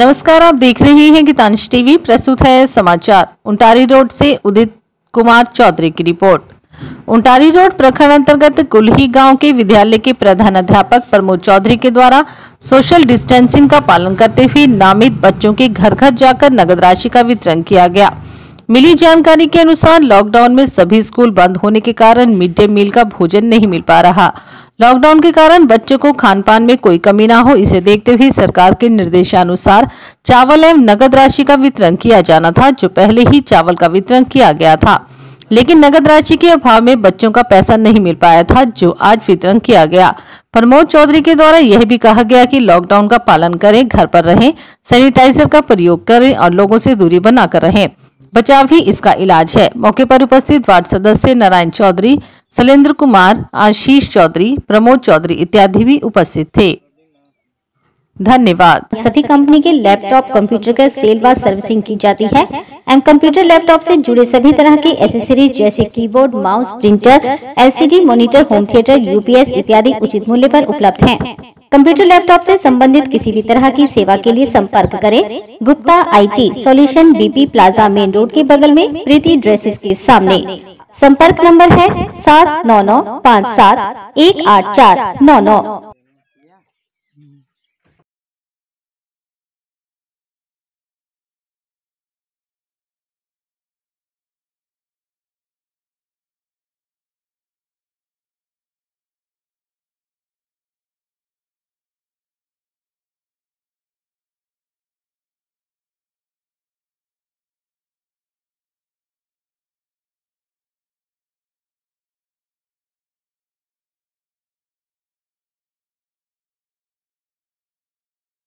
नमस्कार, आप देख रहे हैं गीतांश टीवी। प्रस्तुत है समाचार। उंटारी रोड से उदित कुमार चौधरी की रिपोर्ट। उंटारी रोड प्रखंड अंतर्गत कुल्ही गांव के विद्यालय के प्रधानाध्यापक प्रमोद चौधरी के द्वारा सोशल डिस्टेंसिंग का पालन करते हुए नामित बच्चों के घर घर जाकर नगद राशि का वितरण किया गया। मिली जानकारी के अनुसार लॉकडाउन में सभी स्कूल बंद होने के कारण मिड डे मील का भोजन नहीं मिल पा रहा। लॉकडाउन के कारण बच्चों को खान पान में कोई कमी ना हो, इसे देखते हुए सरकार के निर्देशानुसार चावल एवं नगद राशि का वितरण किया जाना था। जो पहले ही चावल का वितरण किया गया था, लेकिन नगद राशि के अभाव में बच्चों का पैसा नहीं मिल पाया था, जो आज वितरण किया गया। प्रमोद चौधरी के द्वारा यह भी कहा गया कि लॉकडाउन का पालन करें, घर पर रहें, सैनिटाइजर का प्रयोग करें और लोगों से दूरी बनाकर रहें। बचाव ही इसका इलाज है। मौके पर उपस्थित वार्ड सदस्य नारायण चौधरी, शैलेंद्र कुमार, आशीष चौधरी, प्रमोद चौधरी इत्यादि भी उपस्थित थे। धन्यवाद। सभी कंपनी के लैपटॉप कंप्यूटर का सेल व सर्विसिंग की जाती है एवं कंप्यूटर लैपटॉप से जुड़े सभी तरह के एसेसरीज जैसे keyboard, mouse, printer, LCD, monitor, home theatre, UPS इत्यादि उचित मूल्य पर उपलब्ध हैं। कंप्यूटर लैपटॉप से संबंधित किसी भी तरह की सेवा के लिए संपर्क करें Gupta IT solution, BP plaza, main road के बगल में, प्रीति ड्रेसेस के सामने। संपर्क नंबर है 7995718499।